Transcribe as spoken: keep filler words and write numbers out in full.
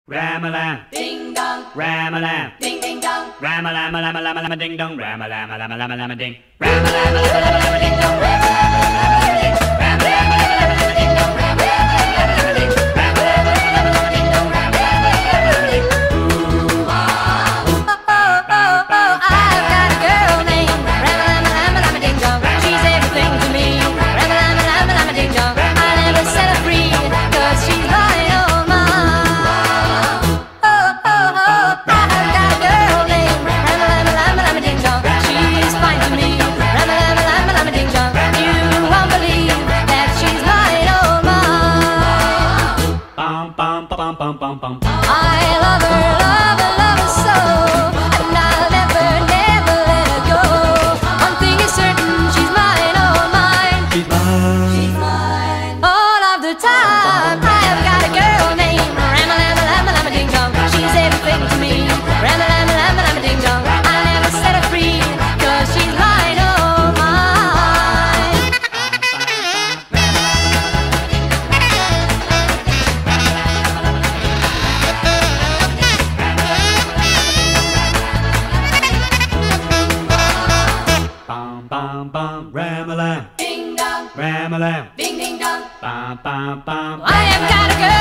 Rama Lama, ding dong. Rama Lama, ding ding dong. Rama Lama Lama Lama Lama ding dong. Rama Lama Lama Lama Lama ding. Rama Lama Lama Lama Lama ding dong. Rama Lama Lama Lama ding. Rama Lama Lama Lama ding dong. Rama Lama Lama ding. Rama Lama Lama ding dong. Rama Lama ding. Ooh ah. Oh oh oh oh, I've got a girl named Rama Lama Lama Lama ding dong. She's everything to me. Rama Lama Lama Lama ding dong. I never set her free, 'cause she's mine, oh mine. Bum, bum, bum. I love her, love her, love her so, and I'll never, never let her go. One thing is certain, she's mine, oh mine. She's mine. She's mine. All of the time, I have got a girl named Rama Lama Lama Lama ding dong. She's everything to me. Rama Lama Lama Lama ding dong. I'll never set her free, 'cause she's mine, oh mine. Bum, bum, Rama Lama, Ding dong. Rama Lama, Ding ding dong. bum, bum, bum. I have got a girl